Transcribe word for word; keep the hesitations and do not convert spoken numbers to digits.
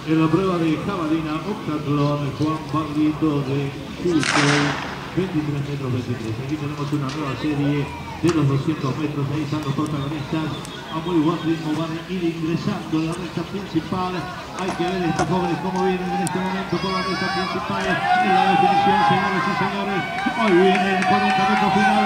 En la prueba de jabalina octatlón, Juan Pablito de Chucoy, veintitrés metros veintitrés. Aquí tenemos una nueva serie de los doscientos metros. Ahí están los protagonistas. A muy buen ritmo van a ir ingresando en la recta principal. Hay que ver estos jóvenes cómo vienen en este momento por la recta principal. En la definición, señores y señores. Hoy vienen cuarenta metros finales.